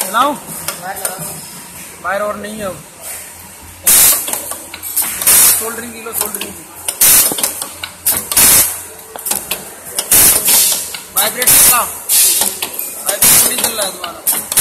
चलाओ वायर और नहीं है। सोल्डरिंग की लो, सोल्डरिंग की वाइब्रेट नहीं चल रहा है तुम्हारा।